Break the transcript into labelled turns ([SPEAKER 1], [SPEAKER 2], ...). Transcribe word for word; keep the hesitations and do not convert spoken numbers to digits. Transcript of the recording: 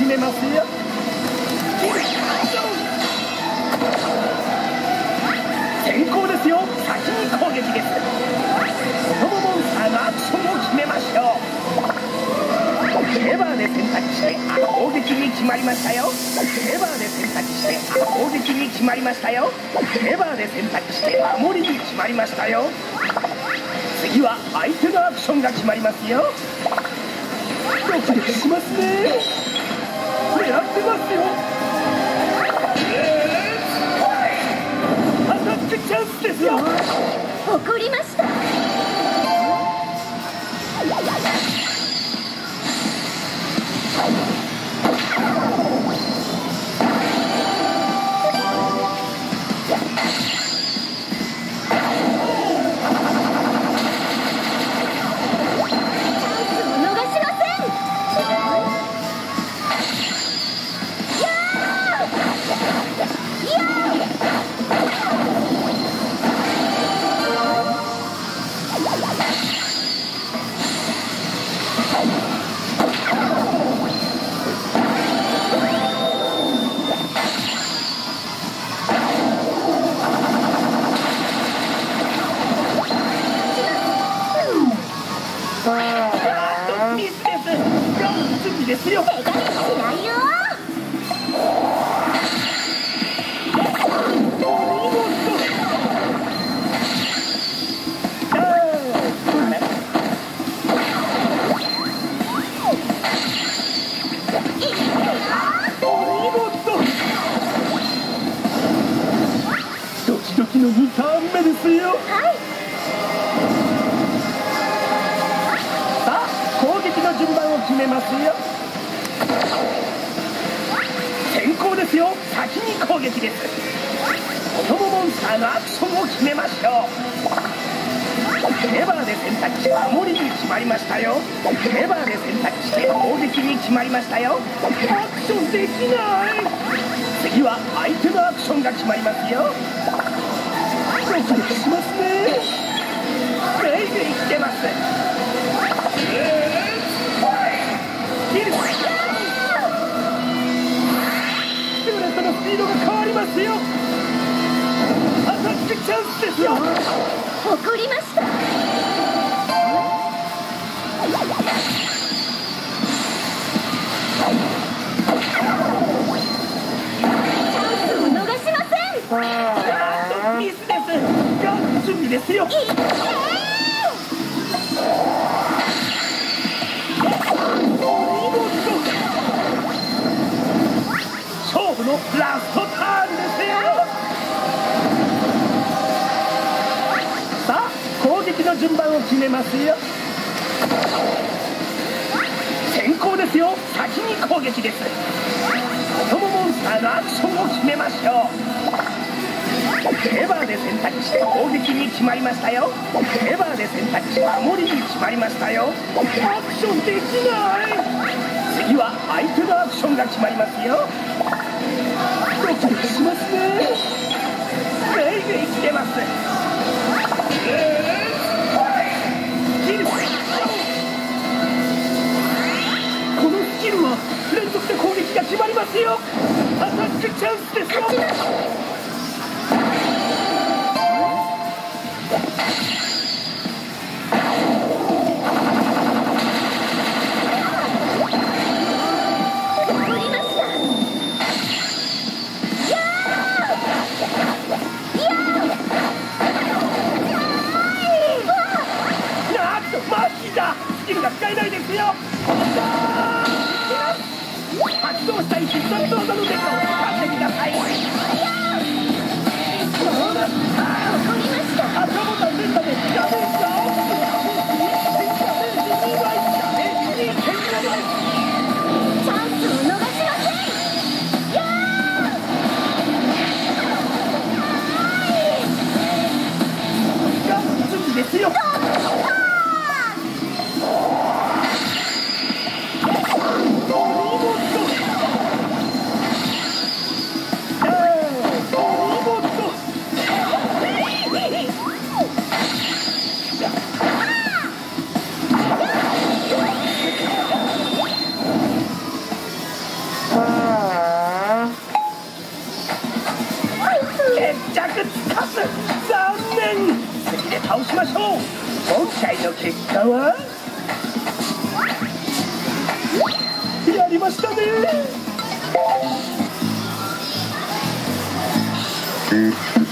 [SPEAKER 1] めますよ。先行ですよ。先に攻撃です。子供モンスターのアクションを決めましょう。レバーで選択して攻撃に決まりましたよ。レバーで選択して攻撃に決まりましたよ。レバーで選択して守りに決まりましたよ。次は相手のアクションが決まりますよ。ドキドキしますね。狙ってますよ。アタックチャンスですよ。
[SPEAKER 2] 怒りました。
[SPEAKER 1] ですよ。
[SPEAKER 2] 手加減しないよ。
[SPEAKER 1] ドキドキのにターン目ですよ。
[SPEAKER 2] はい。
[SPEAKER 1] さあ攻撃の順番を決めますよ。先行ですよ。先に攻撃です。子供モンスターのアクションを決めましょう。レバーで選択して守りに決まりましたよ。レバーで選択して攻撃に決まりましたよ。アクションできない。次は相手のアクションが決まりますよ。ドキドキしますね。グイグイ来てます。キルスピードが変わりますよ。アタックチャンスですよ。
[SPEAKER 2] 怒りました。チャンスを逃しません。
[SPEAKER 1] あーミスです。が準備ですよ。勝負のラストターンですよ。さあ攻撃の順番を決めますよ。先行ですよ。先に攻撃です。子供モンスターのアクションを決めましょう。レバーで選択して攻撃に決まりましたよ。レバーで選択して守りに決まりましたよ。アクションできない。次は相手のアクションが決まりますよ。ドキドキしますね。グイグイ来てます。キルこのスキルは連続で攻撃が決まりますよ。アタックチャンスですよ。スキルが使えないですよ。発動したい必殺技のデッドを使ってください。赤ボタン連打でダメージが大きくダメージにばい、ダメージにてんごばい。
[SPEAKER 2] チャンスを逃しません。やー
[SPEAKER 1] が準備ですよ。 ましたね。
[SPEAKER 3] うん